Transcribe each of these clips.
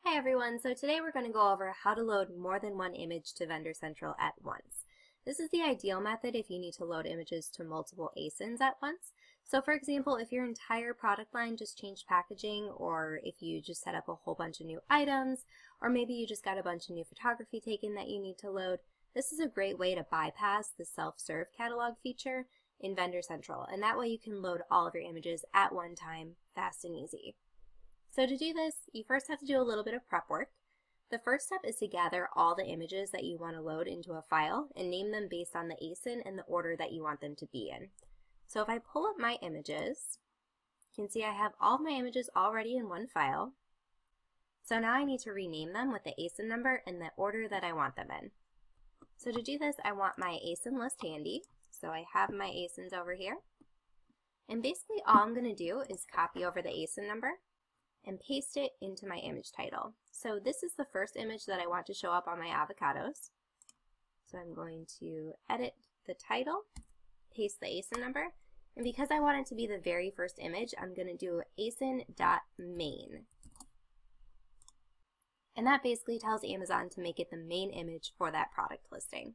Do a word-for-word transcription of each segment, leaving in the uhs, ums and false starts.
Hi everyone, so today we're going to go over how to load more than one image to Vendor Central at once. This is the ideal method if you need to load images to multiple A S I Ns at once. So for example, if your entire product line just changed packaging, or if you just set up a whole bunch of new items, or maybe you just got a bunch of new photography taken that you need to load, this is a great way to bypass the self-serve catalog feature in Vendor Central, and that way you can load all of your images at one time, fast and easy. So to do this, you first have to do a little bit of prep work. The first step is to gather all the images that you want to load into a file and name them based on the A S I N and the order that you want them to be in. So if I pull up my images, you can see I have all of my images already in one file. So now I need to rename them with the A S I N number and the order that I want them in. So to do this, I want my A S I N list handy. So I have my A S I Ns over here. And basically all I'm going to do is copy over the A S I N number and paste it into my image title. So this is the first image that I want to show up on my avocados. So I'm going to edit the title, paste the A S I N number, and because I want it to be the very first image, I'm going to do asin.main. And that basically tells Amazon to make it the main image for that product listing.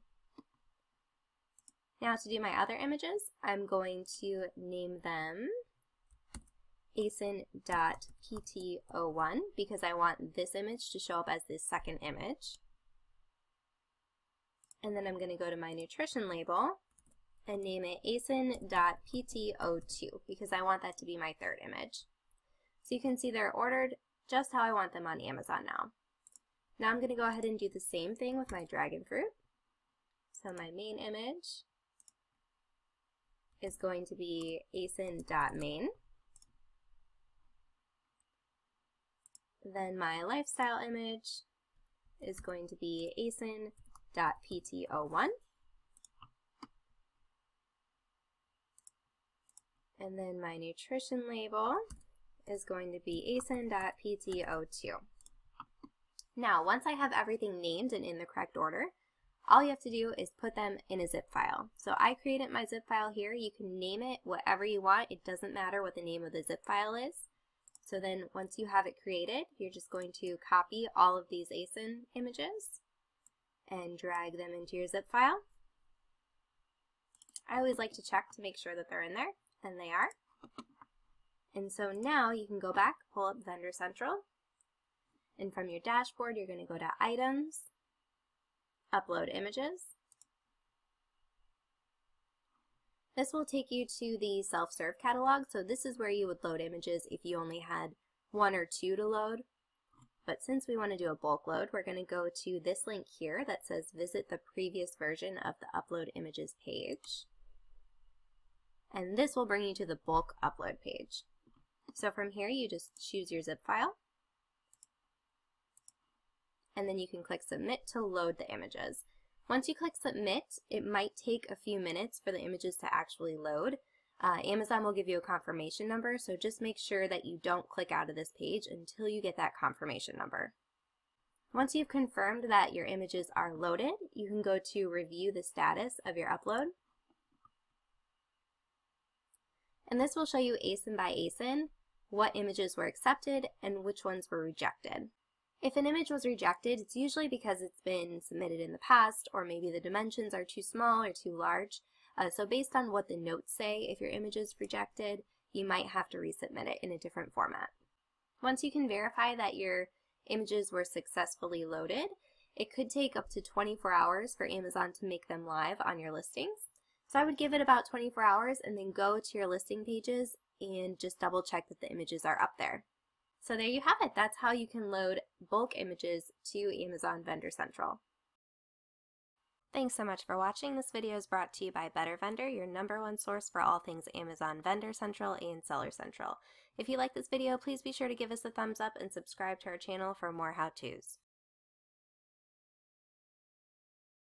Now to do my other images, I'm going to name them asin.p t zero one because I want this image to show up as the second image. And then I'm going to go to my nutrition label and name it asin.p t zero two because I want that to be my third image. So you can see they're ordered just how I want them on Amazon now. Now I'm going to go ahead and do the same thing with my dragon fruit. So my main image is going to be asin.main. Then my lifestyle image is going to be asin.p t zero one. And then my nutrition label is going to be asin.p t zero two. Now, once I have everything named and in the correct order, all you have to do is put them in a zip file. So I created my zip file here. You can name it whatever you want. It doesn't matter what the name of the zip file is. So then once you have it created, you're just going to copy all of these A S I N images and drag them into your zip file. I always like to check to make sure that they're in there, and they are. And so now you can go back, pull up Vendor Central, and from your dashboard you're going to go to Items, Upload Images. This will take you to the self-serve catalog, so this is where you would load images if you only had one or two to load. But since we want to do a bulk load, we're going to go to this link here that says visit the previous version of the Upload Images page. And this will bring you to the bulk upload page. So from here you just choose your zip file, and then you can click Submit to load the images. Once you click Submit, it might take a few minutes for the images to actually load. Uh, Amazon will give you a confirmation number, so just make sure that you don't click out of this page until you get that confirmation number. Once you've confirmed that your images are loaded, you can go to Review the Status of your upload. And this will show you A S I N by A S I N what images were accepted and which ones were rejected. If an image was rejected, it's usually because it's been submitted in the past, or maybe the dimensions are too small or too large. Uh, so based on what the notes say, if your image is rejected, you might have to resubmit it in a different format. Once you can verify that your images were successfully loaded, it could take up to twenty-four hours for Amazon to make them live on your listings. So I would give it about twenty-four hours and then go to your listing pages and just double check that the images are up there. So there you have it. That's how you can load bulk images to Amazon Vendor Central. Thanks so much for watching. This video is brought to you by Better Vendor, your number one source for all things Amazon Vendor Central and Seller Central. If you like this video, please be sure to give us a thumbs up and subscribe to our channel for more how-tos.